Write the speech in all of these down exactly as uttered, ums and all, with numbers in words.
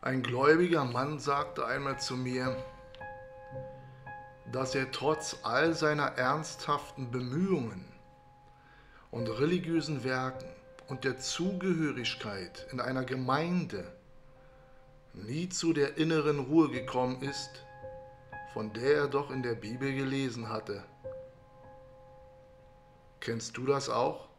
Ein gläubiger Mann sagte einmal zu mir, dass er trotz all seiner ernsthaften Bemühungen und religiösen Werken und der Zugehörigkeit in einer Gemeinde nie zu der inneren Ruhe gekommen ist, von der er doch in der Bibel gelesen hatte. Kennst du das auch?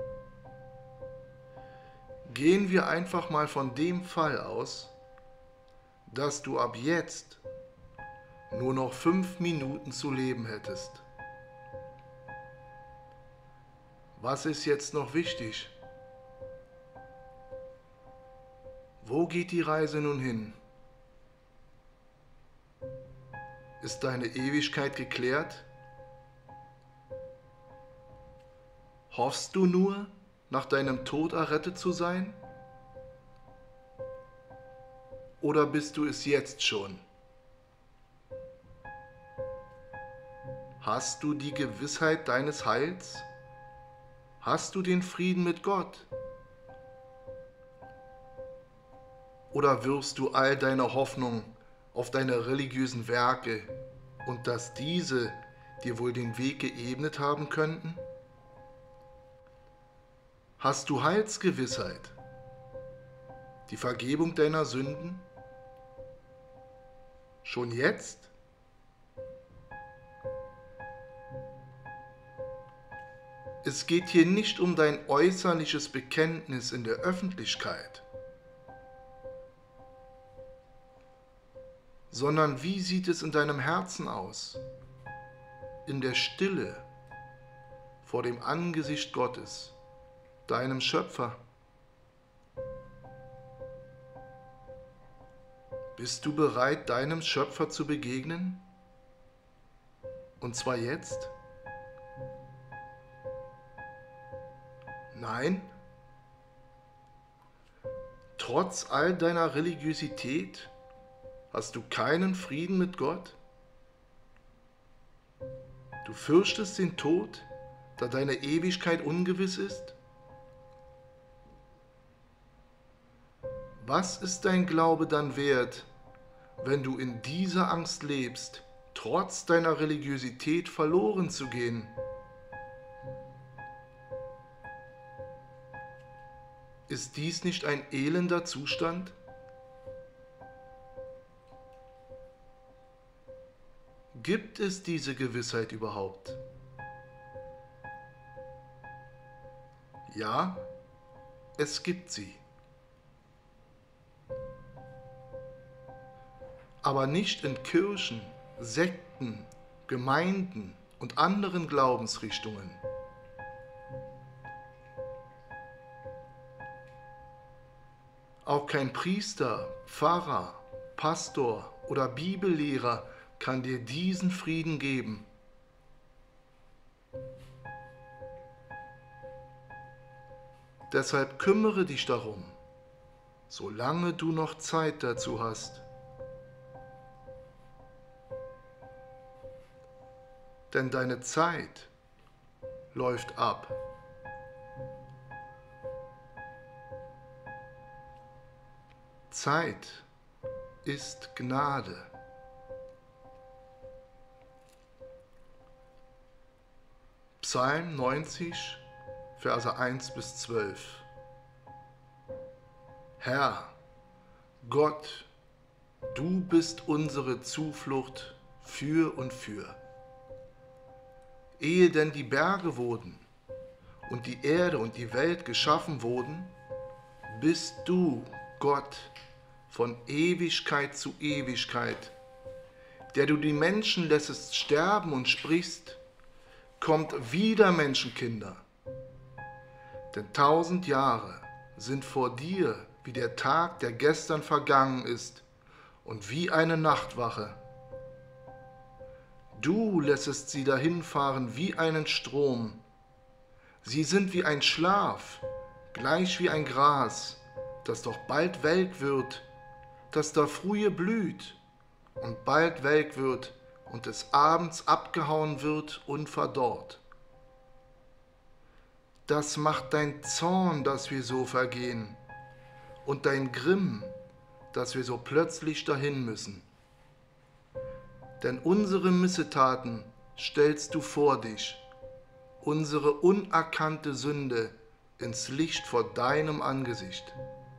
Gehen wir einfach mal von dem Fall aus, dass du ab jetzt nur noch fünf Minuten zu leben hättest. Was ist jetzt noch wichtig? Wo geht die Reise nun hin? Ist deine Ewigkeit geklärt? Hoffst du nur, nach deinem Tod errettet zu sein? Oder bist du es jetzt schon? Hast du die Gewissheit deines Heils? Hast du den Frieden mit Gott? Oder wirfst du all deine Hoffnung auf deine religiösen Werke und dass diese dir wohl den Weg geebnet haben könnten? Hast du Heilsgewissheit, die Vergebung deiner Sünden? Schon jetzt? Es geht hier nicht um dein äußerliches Bekenntnis in der Öffentlichkeit, sondern wie sieht es in deinem Herzen aus, in der Stille vor dem Angesicht Gottes, deinem Schöpfer? Bist du bereit, deinem Schöpfer zu begegnen? Und zwar jetzt? Nein? Trotz all deiner Religiosität hast du keinen Frieden mit Gott? Du fürchtest den Tod, da deine Ewigkeit ungewiss ist? Was ist dein Glaube dann wert, wenn du in dieser Angst lebst, trotz deiner Religiosität verloren zu gehen? Ist dies nicht ein elender Zustand? Gibt es diese Gewissheit überhaupt? Ja, es gibt sie. Aber nicht in Kirchen, Sekten, Gemeinden und anderen Glaubensrichtungen. Auch kein Priester, Pfarrer, Pastor oder Bibellehrer kann dir diesen Frieden geben. Deshalb kümmere dich darum, solange du noch Zeit dazu hast. Denn deine Zeit läuft ab. Zeit ist Gnade. Psalm neunzig, Verse eins bis zwölf. Herr, Gott, du bist unsere Zuflucht für und für. Ehe denn die Berge wurden und die Erde und die Welt geschaffen wurden, bist du, Gott, von Ewigkeit zu Ewigkeit, der du die Menschen lässest sterben und sprichst, kommt wieder, Menschenkinder. Denn tausend Jahre sind vor dir wie der Tag, der gestern vergangen ist, und wie eine Nachtwache. Du lässest sie dahinfahren wie einen Strom. Sie sind wie ein Schlaf, gleich wie ein Gras, das doch bald welk wird, das da frühe blüht und bald welk wird und des Abends abgehauen wird und verdorrt. Das macht dein Zorn, dass wir so vergehen, und dein Grimm, dass wir so plötzlich dahin müssen. Denn unsere Missetaten stellst du vor dich, unsere unerkannte Sünde ins Licht vor deinem Angesicht.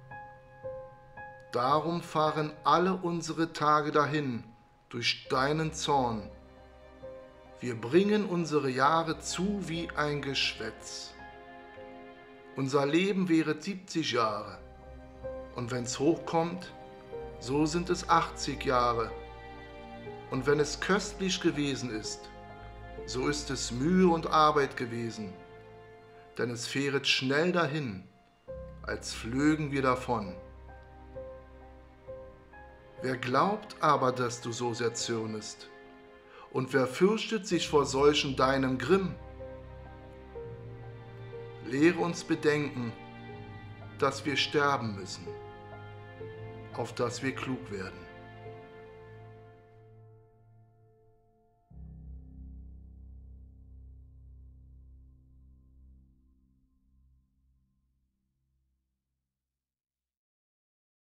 Darum fahren alle unsere Tage dahin durch deinen Zorn. Wir bringen unsere Jahre zu wie ein Geschwätz. Unser Leben wäre siebzig Jahre, und wenn's hochkommt, so sind es achtzig Jahre. Und wenn es köstlich gewesen ist, so ist es Mühe und Arbeit gewesen, denn es fähret schnell dahin, als flögen wir davon. Wer glaubt aber, dass du so sehr zürnest? Und wer fürchtet sich vor solchen deinem Grimm? Lehre uns bedenken, dass wir sterben müssen, auf dass wir klug werden.